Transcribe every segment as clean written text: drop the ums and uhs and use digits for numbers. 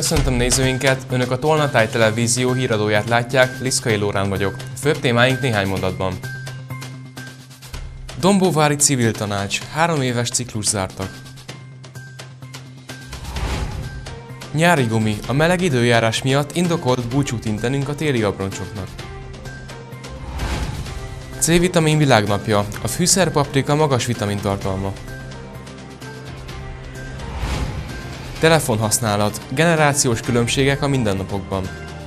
Köszöntöm nézőinket, Önök a Tolnatáj Televízió híradóját látják, Liszkai Lórán vagyok. Főbb témáink néhány mondatban. Dombóvári Civil Tanács. 3 éves ciklus zártak. Nyári gumi. A meleg időjárás miatt indokolt búcsút intenünk a téli abroncsoknak. C-vitamin világnapja. A fűszerpaprika magas vitamintartalma. Telefonhasználat. Generációs különbségek a mindennapokban.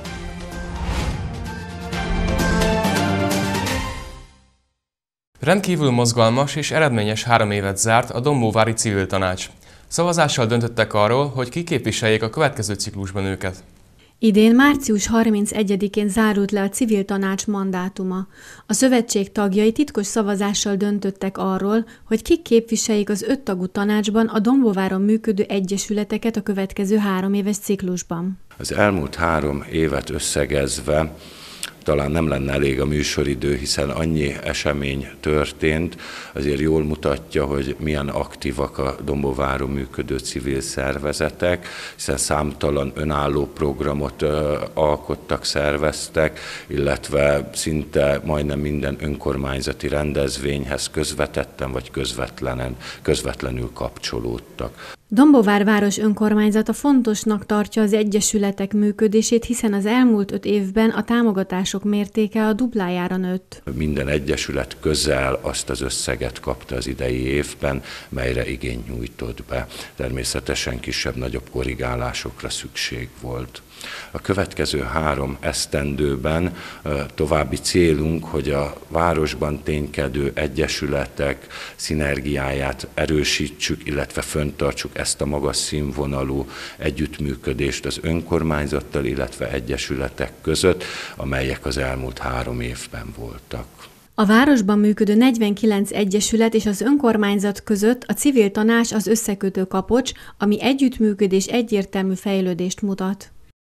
Rendkívül mozgalmas és eredményes 3 évet zárt a Dombóvári Civil Tanács. Szavazással döntöttek arról, hogy ki képviseljék a következő ciklusban őket. Idén március 31-én zárult le a Civil Tanács mandátuma. A szövetség tagjai titkos szavazással döntöttek arról, hogy kik képviseljék az 5 tagú tanácsban a Dombóváron működő egyesületeket a következő 3 éves ciklusban. Az elmúlt 3 évet összegezve talán nem lenne elég a műsoridő, hiszen annyi esemény történt, azért jól mutatja, hogy milyen aktívak a Dombóváron működő civil szervezetek, hiszen számtalan önálló programot alkottak, szerveztek, illetve szinte majdnem minden önkormányzati rendezvényhez közvetetten vagy közvetlenül kapcsolódtak. Dombóvár város önkormányzata fontosnak tartja az egyesületek működését, hiszen az elmúlt 5 évben a támogatások mértéke a duplájára nőtt. Minden egyesület közel azt az összeget kapta az idei évben, melyre igényt nyújtott be. Természetesen kisebb-nagyobb korrigálásokra szükség volt. A következő 3 esztendőben további célunk, hogy a városban ténykedő egyesületek szinergiáját erősítsük, illetve fenntartsuk ezt a magas színvonalú együttműködést az önkormányzattal, illetve egyesületek között, amelyek az elmúlt 3 évben voltak. A városban működő 49 egyesület és az önkormányzat között a Civil Tanács az összekötő kapocs, ami együttműködés egyértelmű fejlődést mutat.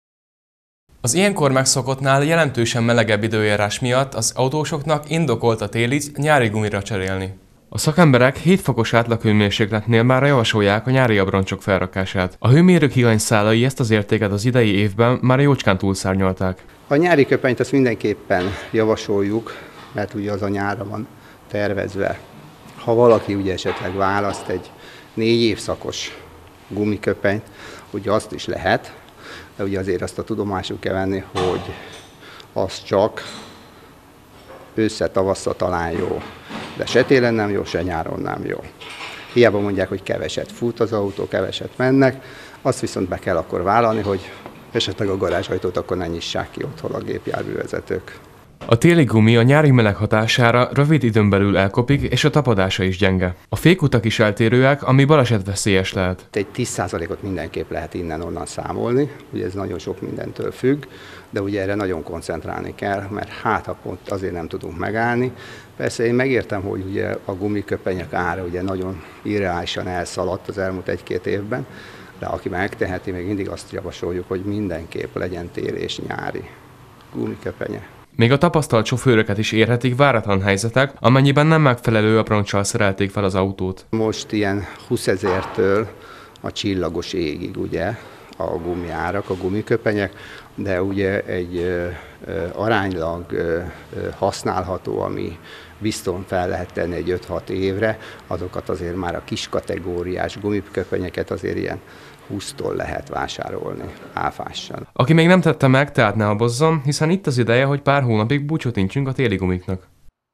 Az ilyenkor megszokottnál jelentősen melegebb időjárás miatt az autósoknak indokolt a télit nyári gumira cserélni. A szakemberek 7 fokos átlaghőmérsékletnél már javasolják a nyári abroncsok felrakását. A hőmérők higanyszálai ezt az értéket az idei évben már jócskán túlszárnyalták. A nyári köpenyt azt mindenképpen javasoljuk, mert ugye az a nyárra van tervezve. Ha valaki ugye esetleg választ egy 4 évszakos gumiköpenyt, ugye azt is lehet, de ugye azért azt a tudomásul kell venni, hogy az csak ősszel-tavasszal talán jó, de se télen nem jó, se nyáron nem jó. Hiába mondják, hogy keveset fut az autó, keveset mennek, azt viszont be kell akkor vállalni, hogy esetleg a garázsajtót akkor ne nyissák ki otthon a gépjárművezetők. A téli gumi a nyári meleg hatására rövid időn belül elkopik, és a tapadása is gyenge. A fékutak is eltérőek, ami balesetveszélyes lehet. Egy 10%-ot mindenképp lehet innen-onnan számolni, ugye ez nagyon sok mindentől függ, de ugye erre nagyon koncentrálni kell, mert ha pont azért nem tudunk megállni. Persze én megértem, hogy ugye a gumiköpenyek ára ugye nagyon irreálisan elszaladt az elmúlt 1-2 évben, de aki megteheti, még mindig azt javasoljuk, hogy mindenképp legyen téli és nyári gumiköpenye. Még a tapasztalt sofőröket is érhetik váratlan helyzetek, amennyiben nem megfelelő abronccsal szerelték fel az autót. Most ilyen 20 000-től a csillagos égig ugye a gumiárak, a gumiköpenyek, de ugye egy aránylag használható, ami biztosan fel lehet tenni egy 5-6 évre, azokat azért már a kis kategóriás gumiköpenyeket azért ilyen 20-tól lehet vásárolni áfással. Aki még nem tette meg, tehát ne habozzon, hiszen itt az ideje, hogy pár hónapig búcsút intsünk a téli gumiknak.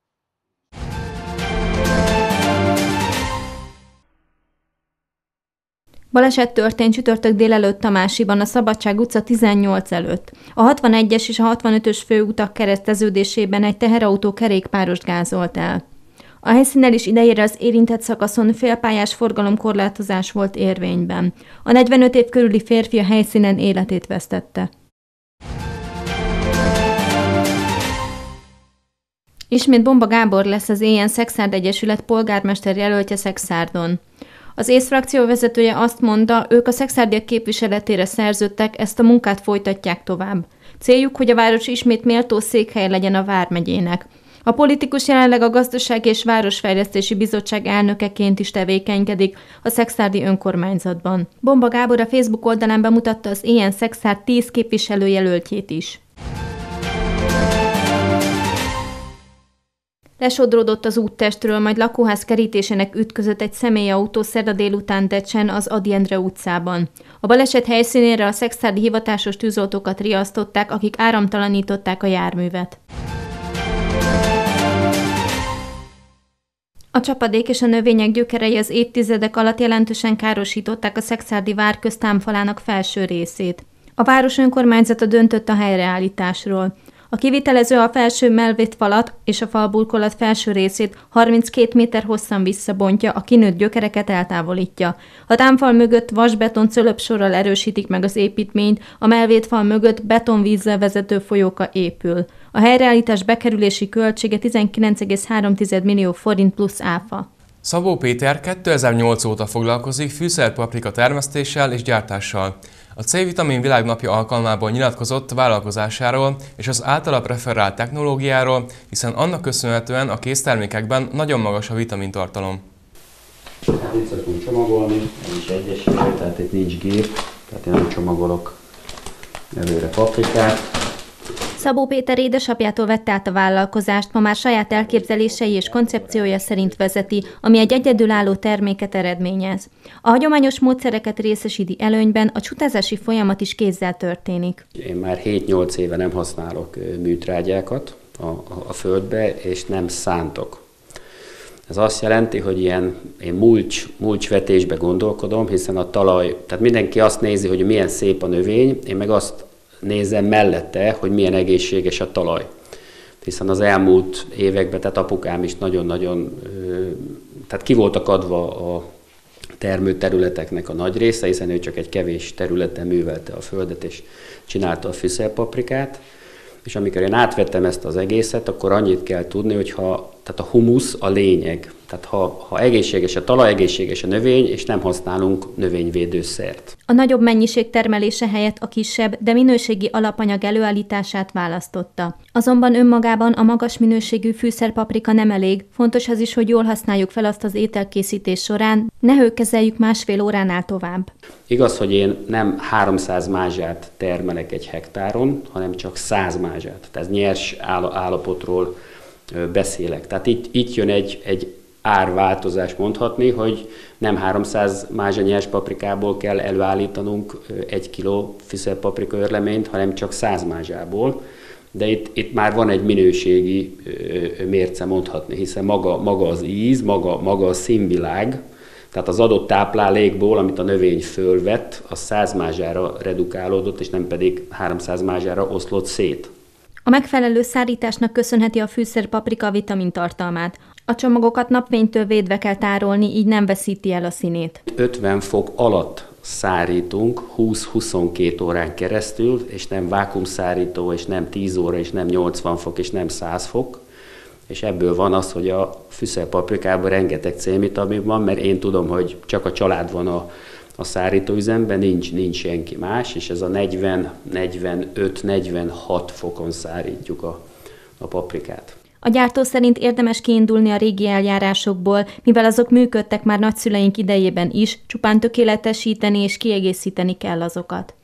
Baleset történt csütörtök délelőtt Tamásiban, a Szabadság utca 18 előtt. A 61-es és a 65-ös főutak kereszteződésében egy teherautó kerékpárost gázolt el. A helyszínen is idejére az érintett szakaszon félpályás forgalomkorlátozás volt érvényben. A 45 év körüli férfi a helyszínen életét vesztette. Ismét Bomba Gábor lesz az Éjjel Szekszárd Egyesület polgármester jelöltje Szekszárdon. Az ÉSZ frakció vezetője azt mondta, ők a szekszárdiak képviseletére szerződtek, ezt a munkát folytatják tovább. Céljuk, hogy a város ismét méltó székhelye legyen a vármegyének. A politikus jelenleg a Gazdasági és Városfejlesztési Bizottság elnökeként is tevékenykedik a szekszárdi önkormányzatban. Bomba Gábor a Facebook oldalán bemutatta az ilyen Szekszárd 10 képviselőjelöltjét is. Lesodródott az úttestről, majd lakóház kerítésének ütközött egy személyautó szerda délután Decsen az Ady Endre utcában. A baleset helyszínére a szekszárdi hivatásos tűzoltókat riasztották, akik áramtalanították a járművet. A csapadék és a növények gyökerei az évtizedek alatt jelentősen károsították a szekszárdi vár köztámfalának felső részét. A város önkormányzata döntött a helyreállításról. A kivitelező a felső melvétfalat és a falburkolat felső részét 32 méter hosszan visszabontja, a kinőtt gyökereket eltávolítja. A támfal mögött vasbeton cölöpsorral erősítik meg az építményt, a melvétfal mögött betonvízzel vezető folyóka épül. A helyreállítás bekerülési költsége 19,3 millió forint plusz áfa. Szabó Péter 2008 óta foglalkozik fűszerpaprika termesztéssel és gyártással. A C-vitamin világnapja alkalmából nyilatkozott vállalkozásáról és az általa preferált technológiáról, hiszen annak köszönhetően a késztermékekben nagyon magas a vitamintartalom. Hát itt szoktunk csomagolni, ez is egyesítő, tehát itt nincs gép, tehát én nem csomagolok előre paprikát. Szabó Péter édesapjától vette át a vállalkozást, ma már saját elképzelései és koncepciója szerint vezeti, ami egy egyedülálló terméket eredményez. A hagyományos módszereket részesíti előnyben, a csutázási folyamat is kézzel történik. Én már 7-8 éve nem használok műtrágyákat a földbe, és nem szántok. Ez azt jelenti, hogy én mulcsvetésbe gondolkodom, hiszen a talaj, tehát mindenki azt nézi, hogy milyen szép a növény, én meg azt nézem mellette, hogy milyen egészséges a talaj. Hiszen az elmúlt években, tehát apukám is nagyon-nagyon, tehát ki voltak adva a termőterületeknek a nagy része, hiszen ő csak egy kevés területen művelte a földet és csinálta a fűszerpaprikát. És amikor én átvettem ezt az egészet, akkor annyit kell tudni, hogy tehát a humusz a lényeg. Tehát ha egészséges a talaj, egészséges a növény, és nem használunk növényvédőszert. A nagyobb mennyiség termelése helyett a kisebb, de minőségi alapanyag előállítását választotta. Azonban önmagában a magas minőségű fűszerpaprika nem elég, fontos az is, hogy jól használjuk fel azt az ételkészítés során, ne hőkezeljük másfél óránál tovább. Igaz, hogy én nem 300 mázsát termelek egy hektáron, hanem csak 100 mázsát. Tehát nyers állapotról beszélek. Tehát itt jön egy árváltozás mondhatni, hogy nem 300 mázsa nyers paprikából kell előállítanunk 1 kiló fűszerpaprika örleményt, hanem csak 100 mázsából. De itt már van egy minőségi mérce mondhatni, hiszen maga az íz, maga a színvilág, tehát az adott táplálékból, amit a növény fölvett, az 100 mázsára redukálódott, és nem pedig 300 mázsára oszlott szét. A megfelelő szárításnak köszönheti a fűszerpaprika vitamintartalmát. A csomagokat napfénytől védve kell tárolni, így nem veszíti el a színét. 50 fok alatt szárítunk 20-22 órán keresztül, és nem vákuumszárító, és nem 10 óra, és nem 80 fok, és nem 100 fok. És ebből van az, hogy a fűszerpaprikában rengeteg C-vitamin van, mert én tudom, hogy csak a család van a szárítóüzemben, nincs senki más, és ez a 40-45-46 fokon szárítjuk a paprikát. A gyártó szerint érdemes kiindulni a régi eljárásokból, mivel azok működtek már nagyszüleink idejében is, csupán tökéletesíteni és kiegészíteni kell azokat.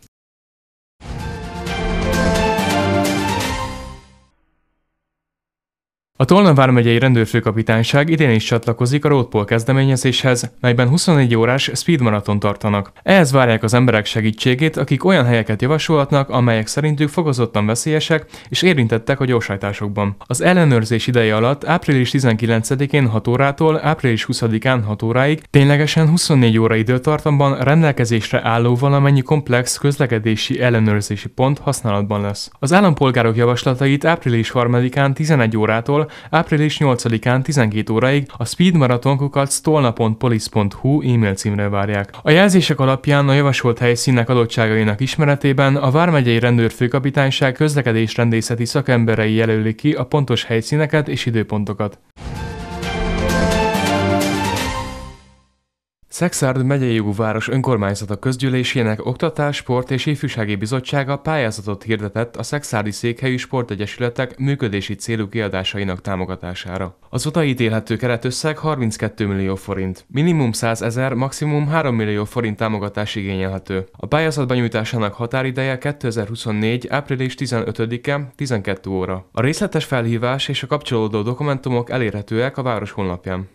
A Tolna vármegyei rendőrfőkapitányság idén is csatlakozik a Roadpol kezdeményezéshez, melyben 24 órás speedmaraton tartanak. Ehhez várják az emberek segítségét, akik olyan helyeket javasolhatnak, amelyek szerintük fokozottan veszélyesek és érintettek a gyorsajtásokban. Az ellenőrzés ideje alatt április 19-én 6 órától április 20-án 6 óráig ténylegesen 24 óra időtartamban rendelkezésre álló valamennyi komplex közlekedési ellenőrzési pont használatban lesz. Az állampolgárok javaslatait április 3-án 11 órától április 8-án 12 óráig a speedmaraton@tolna.police.hu e-mail címre várják. A jelzések alapján a javasolt helyszínek adottságainak ismeretében a vármegyei rendőrfőkapitányság közlekedésrendészeti szakemberei jelölik ki a pontos helyszíneket és időpontokat. Szekszárd megyei jogú város önkormányzata közgyűlésének Oktatás, Sport és Ifjúsági Bizottsága pályázatot hirdetett a szekszárdi székhelyű sportegyesületek működési célú kiadásainak támogatására. Az odaítélhető keretösszeg 32 millió forint. Minimum 100 000, maximum 3 millió forint támogatás igényelhető. A pályázat benyújtásának határideje 2024. április 15-e 12 óra. A részletes felhívás és a kapcsolódó dokumentumok elérhetőek a város honlapján.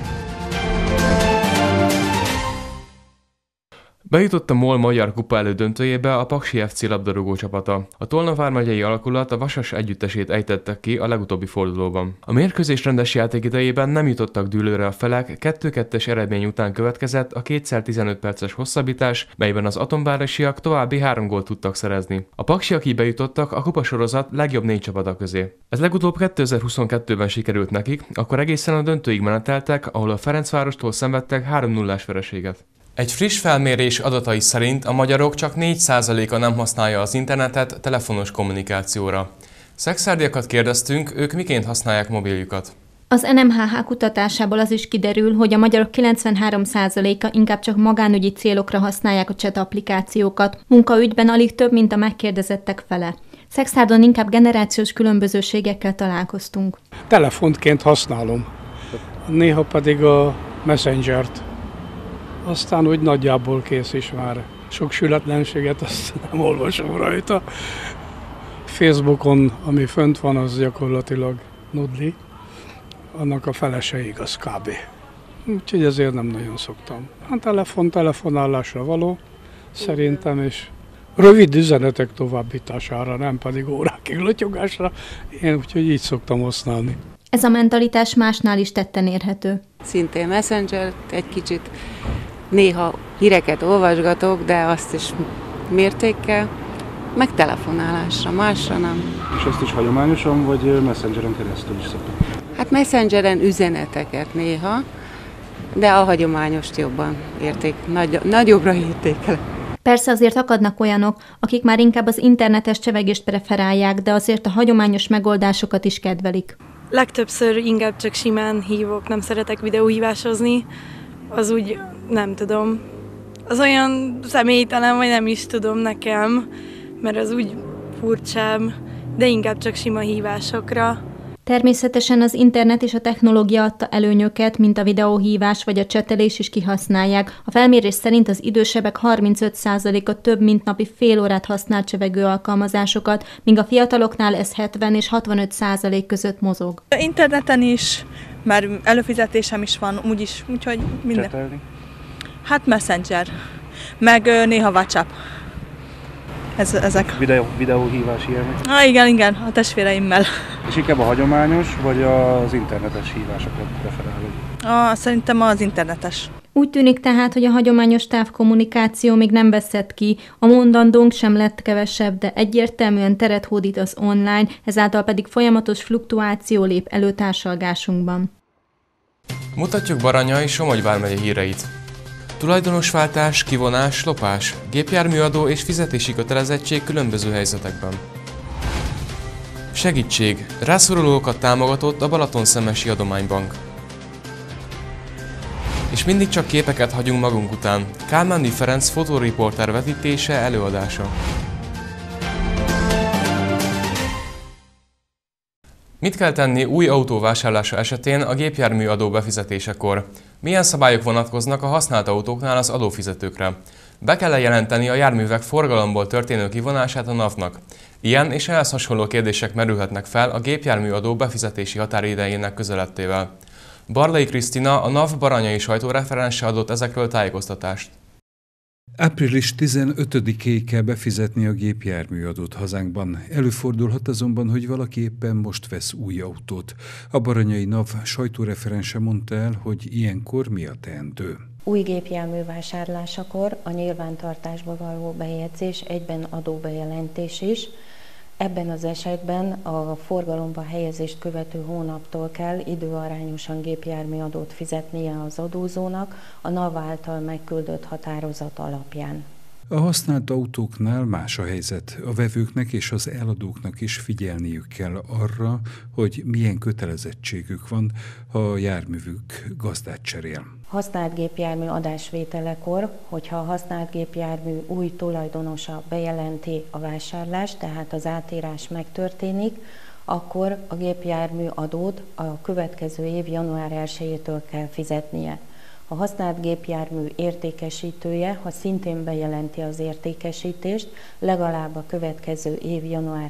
Bejutott a MOL Magyar Kupa elődöntőjébe a Paksi FC labdarúgó csapata. A Tolna vármegyei alakulat a Vasas együttesét ejtette ki a legutóbbi fordulóban. A mérkőzés rendes játék idejében nem jutottak dűlőre a felek, 2-2-es eredmény után következett a 2x15 perces hosszabbítás, melyben az atomvárosiak további 3 gólt tudtak szerezni. A paksiak így bejutottak a kupasorozat legjobb 4 csapata közé. Ez legutóbb 2022-ben sikerült nekik, akkor egészen a döntőig meneteltek, ahol a Ferencvárostól szenvedtek 3-0-ás vereséget. Egy friss felmérés adatai szerint a magyarok csak 4%-a nem használja az internetet telefonos kommunikációra. Szekszárdiakat kérdeztünk, ők miként használják mobiljukat. Az NMHH kutatásából az is kiderül, hogy a magyarok 93%-a inkább csak magánügyi célokra használják a chat applikációkat, munkaügyben alig több, mint a megkérdezettek fele. Szekszárdon inkább generációs különbözőségekkel találkoztunk. Telefontként használom, néha pedig a Messengert. Aztán úgy nagyjából kész is már. Sok sületlenséget azt nem olvasom rajta. Facebookon, ami fönt van, az gyakorlatilag nudli. Annak a fele se igaz kb. Úgyhogy ezért nem nagyon szoktam. A telefonálásra való szerintem, és rövid üzenetek továbbítására, nem pedig órákig lotyogásra. Én úgyhogy így szoktam használni. Ez a mentalitás másnál is tetten érhető. Szintén Messenger, egy kicsit néha híreket olvasgatok, de azt is mértékkel, meg telefonálásra, másra nem. És ezt is hagyományosan, vagy Messengeren keresztül is szoktuk? Hát Messengeren üzeneteket néha, de a hagyományost jobban nagyobbra értékelek. Persze azért akadnak olyanok, akik már inkább az internetes csevegést preferálják, de azért a hagyományos megoldásokat is kedvelik. Legtöbbször inkább csak simán hívok, nem szeretek videóhívásozni, az úgy nem tudom. Az olyan személytelen, vagy nem is tudom nekem, mert az úgy furcsább, de inkább csak sima hívásokra. Természetesen az internet és a technológia adta előnyöket, mint a videóhívás vagy a csetelés is kihasználják. A felmérés szerint az idősebbek 35%-a több mint napi fél órát használ csevegő alkalmazásokat, míg a fiataloknál ez 70 és 65% között mozog. Interneten is, mert előfizetésem is van, úgyhogy minden. Csetelni? Hát Messenger, meg néha WhatsApp. Ezek. Videóhívás ilyenek? Igen, a testvéreimmel. És inkább a hagyományos, vagy az internetes hívásokat preferálod? Szerintem az internetes. Úgy tűnik tehát, hogy a hagyományos távkommunikáció még nem veszett ki, a mondandónk sem lett kevesebb, de egyértelműen teret hódít az online, ezáltal pedig folyamatos fluktuáció lép elő társalgásunkban. Mutatjuk Baranya és Somogy vármegye híreit. Tulajdonosváltás, kivonás, lopás, gépjárműadó és fizetési kötelezettség különböző helyzetekben. Segítség! Rászorulókat támogatott a Balatonszemesi Adománybank. És mindig csak képeket hagyunk magunk után. Kálmándi Ferenc fotóriporter vetítése, előadása. Mit kell tenni új autó vásárlása esetén a gépjárműadó befizetésekor? Milyen szabályok vonatkoznak a használt autóknál az adófizetőkre? Be kell jelenteni a járművek forgalomból történő kivonását a NAV-nak? Ilyen és ehhez hasonló kérdések merülhetnek fel a gépjárműadó befizetési határidejének közelettével. Barlai Krisztina, a NAV baranyai sajtóreferense adott ezekről tájékoztatást. Április 15-éig kell befizetni a gépjárműadót hazánkban. Előfordulhat azonban, hogy valaki éppen most vesz új autót. A baranyai NAV sajtóreferense mondta el, hogy ilyenkor mi a teendő. Új gépjármű vásárlásakor a nyilvántartásba való bejegyzés egyben adóbejelentés is. Ebben az esetben a forgalomba helyezést követő hónaptól kell időarányosan gépjárműadót fizetnie az adózónak a NAV által megküldött határozat alapján. A használt autóknál más a helyzet. A vevőknek és az eladóknak is figyelniük kell arra, hogy milyen kötelezettségük van, ha a járművük gazdát cserél. Használt gépjármű adásvételekor, hogyha a használt gépjármű új tulajdonosa bejelenti a vásárlást, tehát az átírás megtörténik, akkor a gépjármű adót a következő év január 1-től kell fizetnie. A használt gépjármű értékesítője, ha szintén bejelenti az értékesítést, legalább a következő év január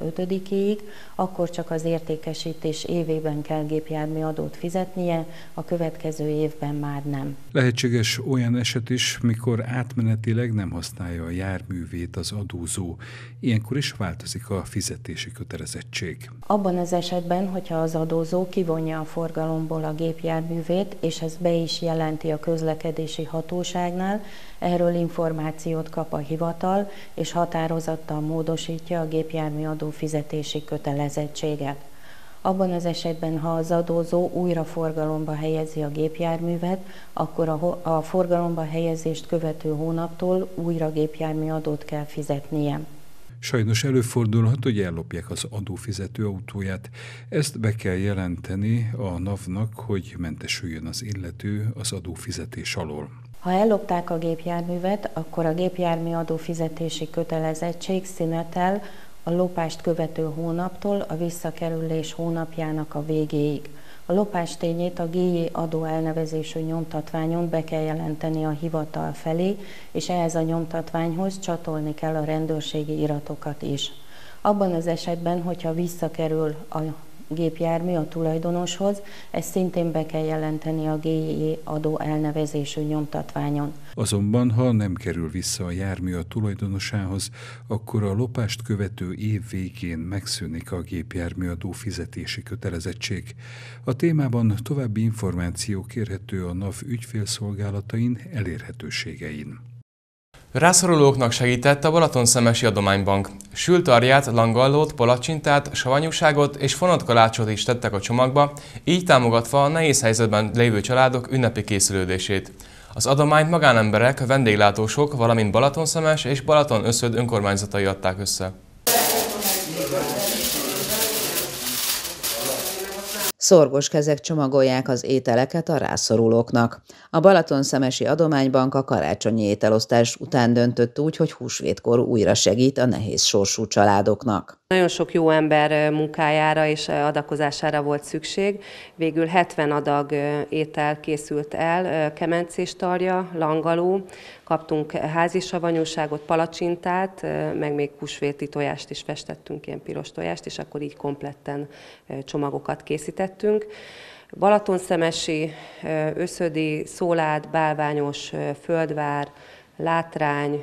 15-ig, akkor csak az értékesítés évében kell gépjármű adót fizetnie, a következő évben már nem. Lehetséges olyan eset is, mikor átmenetileg nem használja a járművét az adózó. Ilyenkor is változik a fizetési kötelezettség. Abban az esetben, hogyha az adózó kivonja a forgalomból a gépjárművét, és ez be is jelenti a közlekedési hatóságnál, erről információt kap a hivatal, és határozattal módosítja a gépjármű adó fizetési kötelezettséget. Abban az esetben, ha az adózó újra forgalomba helyezi a gépjárművet, akkor a forgalomba helyezést követő hónaptól újra gépjármű adót kell fizetnie. Sajnos előfordulhat, hogy ellopják az adófizető autóját. Ezt be kell jelenteni a NAV-nak, hogy mentesüljön az illető az adófizetés alól. Ha ellopták a gépjárművet, akkor a gépjármű adófizetési kötelezettség szünetel a lopást követő hónaptól a visszakerülés hónapjának a végéig. A lopás tényét a GJ adó elnevezésű nyomtatványon be kell jelenteni a hivatal felé, és ehhez a nyomtatványhoz csatolni kell a rendőrségi iratokat is. Abban az esetben, hogyha visszakerül a gépjármű a tulajdonoshoz, ezt szintén be kell jelenteni a GJ adó elnevezésű nyomtatványon. Azonban, ha nem kerül vissza a jármű a tulajdonosához, akkor a lopást követő év végén megszűnik a gépjárműadó fizetési kötelezettség. A témában további információ kérhető a NAV ügyfélszolgálatain elérhetőségein. Rászorulóknak segített a Balatonszemesi Adománybank. Sültarját, langallót, palacsintát, savanyúságot és fonatkalácsot is tettek a csomagba, így támogatva a nehéz helyzetben lévő családok ünnepi készülődését. Az adományt magánemberek, vendéglátósok, valamint Balatonszemes és Balatonöszöd önkormányzatai adták össze. Szorgos kezek csomagolják az ételeket a rászorulóknak. A Balatonszemesi Adománybank a karácsonyi ételosztás után döntött úgy, hogy húsvétkor újra segít a nehéz sorsú családoknak. Nagyon sok jó ember munkájára és adakozására volt szükség. Végül 70 adag étel készült el, kemencés tarja, langaló, kaptunk házi savanyúságot, palacsintát, meg még húsvéti tojást is festettünk, ilyen piros tojást, és akkor így kompletten csomagokat készítettünk. Balatonszemesi, öszödi, szólád, bálványos, földvár, látrány,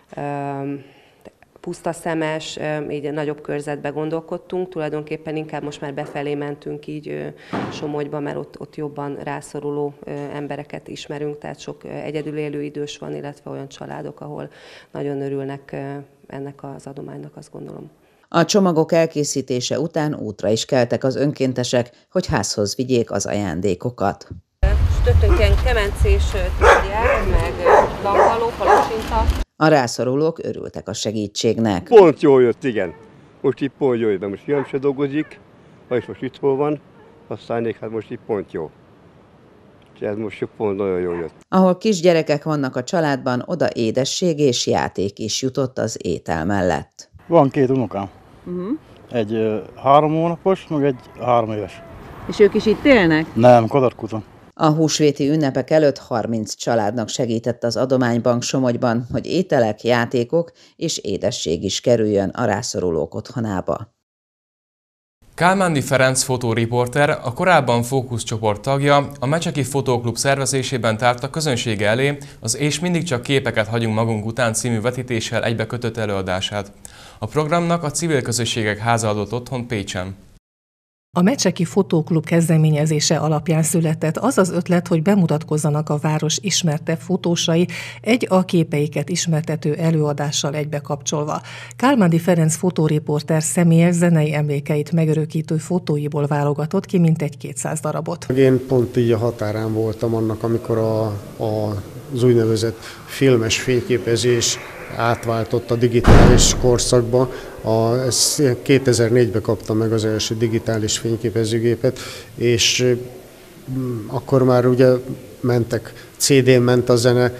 pusztaszemes, így nagyobb körzetbe gondolkodtunk, tulajdonképpen inkább most már befelé mentünk így Somogyba, mert ott jobban rászoruló embereket ismerünk, tehát sok egyedül élő idős van, illetve olyan családok, ahol nagyon örülnek ennek az adománynak, azt gondolom. A csomagok elkészítése után útra is keltek az önkéntesek, hogy házhoz vigyék az ajándékokat. Sütöttünk ilyen kemencés tárgyát, meg langaló, palacsinta. A rászorulók örültek a segítségnek. Pont jól jött, igen. Most itt pont jól jött, most fiam se dolgozik, ha is most itthon van, aztán hát most itt pont jó. Ez most pont nagyon jól jött. Ahol kisgyerekek vannak a családban, oda édesség és játék is jutott az étel mellett. Van 2 unokám. Egy 3 hónapos, meg egy 3 éves. És ők is itt élnek? Nem, Kadarkuton. A húsvéti ünnepek előtt 30 családnak segített az Adománybank Somogyban, hogy ételek, játékok és édesség is kerüljön a rászorulók otthonába. Kálmándi Ferenc fotóriporter, a korábban fókuszcsoport tagja, a Mecseki Fotóklub szervezésében tárta közönsége elé az És mindig csak képeket hagyunk magunk után című vetítéssel egybekötött előadását. A programnak a Civil Közösségek Háza adott otthon Pécsen. A Mecseki Fotóklub kezdeményezése alapján született az az ötlet, hogy bemutatkozzanak a város ismertebb fotósai egy a képeiket ismertető előadással egybekapcsolva. Kálmándi Ferenc fotóriporter személyes zenei emlékeit megörökítő fotóiból válogatott ki mintegy 200 darabot. Én pont így a határán voltam annak, amikor a az úgynevezett filmes fényképezés átváltott a digitális korszakba. 2004-ben kaptam meg az első digitális fényképezőgépet, és akkor már ugye mentek, CD-n ment a zene,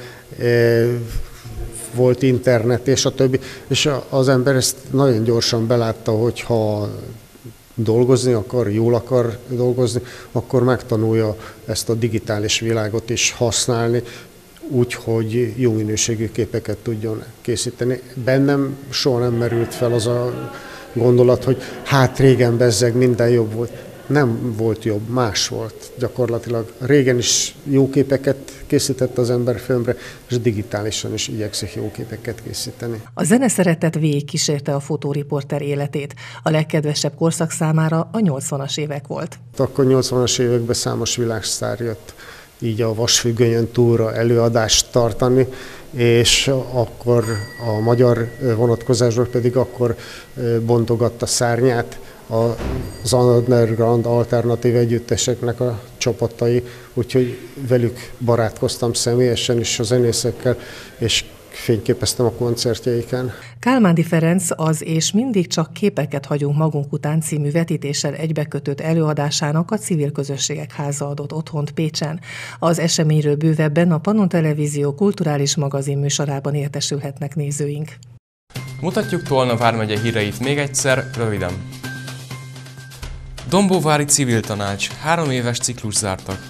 volt internet és a többi, és az ember ezt nagyon gyorsan belátta, hogy ha dolgozni akar, jól akar dolgozni, akkor megtanulja ezt a digitális világot is használni, úgy, hogy jó minőségű képeket tudjon készíteni. Bennem soha nem merült fel az a gondolat, hogy hát régen bezzeg minden jobb volt. Nem volt jobb, más volt gyakorlatilag. Régen is jó képeket készített az ember filmre, és digitálisan is igyekszik jó képeket készíteni. A zeneszeretet végigkísérte a fotóriporter életét. A legkedvesebb korszak számára a 80-as évek volt. Akkor 80-as években számos világsztár jött így a Vasfüggönyön túlra előadást tartani, és akkor a magyar vonatkozásban pedig akkor bontogatta szárnyát az underground alternatív együtteseknek a csapatai, úgyhogy velük barátkoztam személyesen is a zenészekkel, és fényképeztem a koncertjeiken. Kálmándi Ferenc az És mindig csak képeket hagyunk magunk után című vetítéssel egybekötött előadásának a Civil Közösségek Háza adott otthont Pécsen. Az eseményről bővebben a Pannon Televízió kulturális magazin műsorában értesülhetnek nézőink. Mutatjuk Tolna vármegye híreit még egyszer, röviden. Dombóvári Civil Tanács, 3 éves ciklus zártak.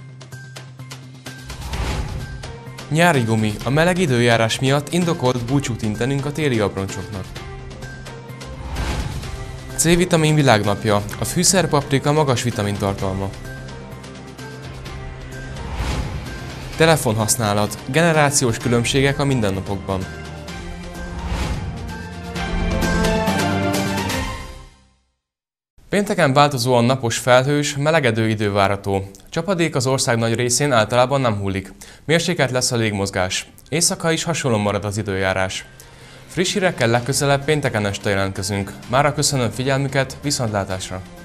Nyári gumi, a meleg időjárás miatt indokolt búcsút intenünk a téli abroncsoknak. C-vitamin világnapja, a fűszerpaprika magas vitamintartalma. Telefonhasználat, generációs különbségek a mindennapokban. Pénteken változóan napos, felhős, melegedő idő várható. Csapadék az ország nagy részén általában nem hullik. Mérsékelt lesz a légmozgás. Éjszaka is hasonló marad az időjárás. Friss hírekkel legközelebb pénteken este jelentkezünk. Mára köszönöm figyelmüket, viszontlátásra!